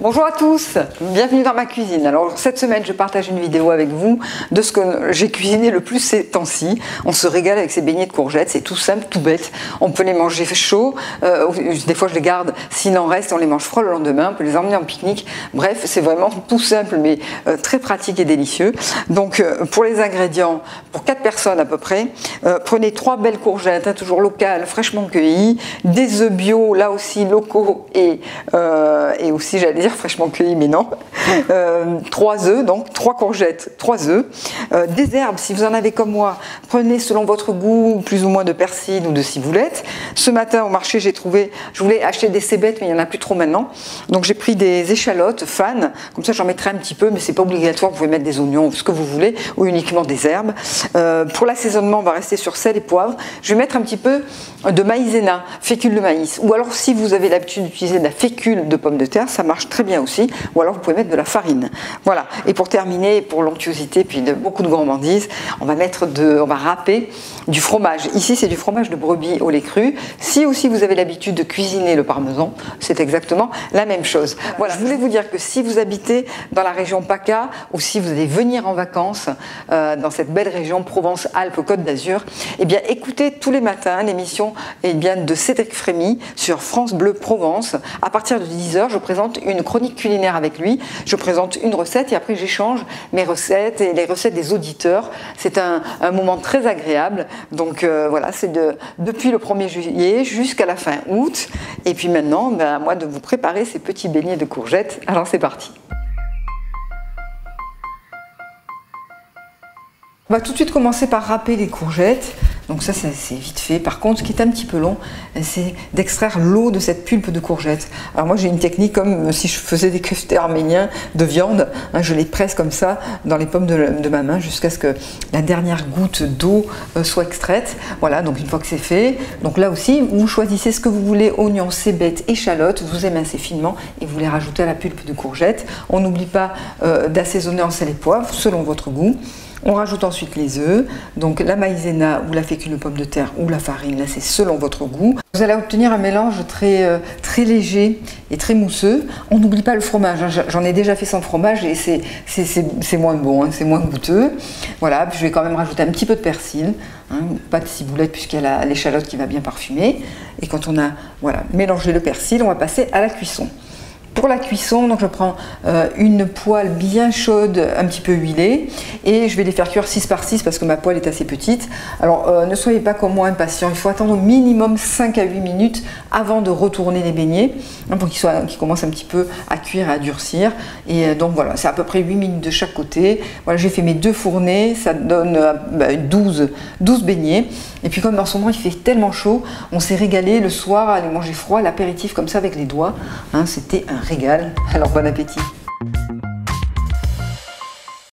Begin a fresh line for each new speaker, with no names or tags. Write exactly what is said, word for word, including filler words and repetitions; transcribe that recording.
Bonjour à tous, bienvenue dans ma cuisine. Alors cette semaine je partage une vidéo avec vous de ce que j'ai cuisiné le plus ces temps-ci. On se régale avec ces beignets de courgettes, c'est tout simple, tout bête. On peut les manger chauds, euh, des fois je les garde, s'il en reste on les mange froid le lendemain, on peut les emmener en pique-nique. Bref, c'est vraiment tout simple mais euh, très pratique et délicieux. Donc euh, pour les ingrédients, pour quatre personnes à peu près, euh, prenez trois belles courgettes, hein, toujours locales, fraîchement cueillies, des œufs bio, là aussi locaux et, euh, et aussi j'allais dire fraîchement cueillis, mais non. Euh, trois œufs, donc trois courgettes, trois œufs. Euh, des herbes, si vous en avez comme moi, prenez selon votre goût, plus ou moins de persil ou de ciboulette. Ce matin au marché, j'ai trouvé, je voulais acheter des cébettes, mais il n'y en a plus trop maintenant. Donc j'ai pris des échalotes fan, comme ça j'en mettrai un petit peu, mais c'est pas obligatoire, vous pouvez mettre des oignons, ce que vous voulez, ou uniquement des herbes. Euh, pour l'assaisonnement, on va rester sur sel et poivre. Je vais mettre un petit peu de maïzena, fécule de maïs, ou alors si vous avez l'habitude d'utiliser de la fécule de pommes de terre, ça marche très bien aussi, ou alors vous pouvez mettre de la farine. Voilà. Et pour terminer, pour l'onctuosité, puis de, beaucoup de gourmandise, on va mettre de, on va râper du fromage. Ici, c'est du fromage de brebis au lait cru. Si aussi vous avez l'habitude de cuisiner le parmesan, c'est exactement la même chose. Voilà. Je voulais vous dire que si vous habitez dans la région PACA, ou si vous allez venir en vacances euh, dans cette belle région Provence-Alpes-Côte d'Azur, eh bien, écoutez tous les matins l'émission eh bien, de Cédric Frémy sur France Bleu Provence. À partir de dix heures, je présente une chronique culinaire avec lui. Je présente une recette et après j'échange mes recettes et les recettes des auditeurs. C'est un, un moment très agréable. Donc euh, voilà, c'est de, depuis le premier juillet jusqu'à la fin août. Et puis maintenant, ben, à moi de vous préparer ces petits beignets de courgettes. Alors c'est parti. On va tout de suite commencer par râper les courgettes. Donc ça, c'est vite fait. Par contre, ce qui est un petit peu long, c'est d'extraire l'eau de cette pulpe de courgette. Alors moi, j'ai une technique comme si je faisais des keftés arméniens de viande. Hein, je les presse comme ça dans les paumes de, de ma main jusqu'à ce que la dernière goutte d'eau euh, soit extraite. Voilà, donc une fois que c'est fait, donc là aussi, vous choisissez ce que vous voulez, oignons, cébettes, échalotes, vous émincez finement et vous les rajoutez à la pulpe de courgette. On n'oublie pas euh, d'assaisonner en sel et poivre selon votre goût. On rajoute ensuite les œufs, donc la maïzena ou la fécule de pomme de terre ou la farine, là c'est selon votre goût. Vous allez obtenir un mélange très, euh, très léger et très mousseux. On n'oublie pas le fromage, hein. J'en ai déjà fait sans fromage et c'est moins bon, hein. C'est moins goûteux. Voilà, puis je vais quand même rajouter un petit peu de persil, hein. Pas de ciboulette puisqu'il y a l'échalote qui va bien parfumer. Et quand on a voilà, mélangé le persil, on va passer à la cuisson. Pour la cuisson, donc je prends euh, une poêle bien chaude, un petit peu huilée, et je vais les faire cuire six par six parce que ma poêle est assez petite. Alors euh, ne soyez pas comme moi impatient, il faut attendre au minimum cinq à huit minutes avant de retourner les beignets, hein, pour qu'ils qu'ils commencent un petit peu à cuire et à durcir. Et euh, donc voilà, c'est à peu près huit minutes de chaque côté. Voilà, j'ai fait mes deux fournées, ça donne euh, bah, douze, douze beignets. Et puis comme en ce moment il fait tellement chaud, on s'est régalé le soir à aller manger froid, l'apéritif comme ça avec les doigts. Hein, c'était un régal. Alors bon appétit.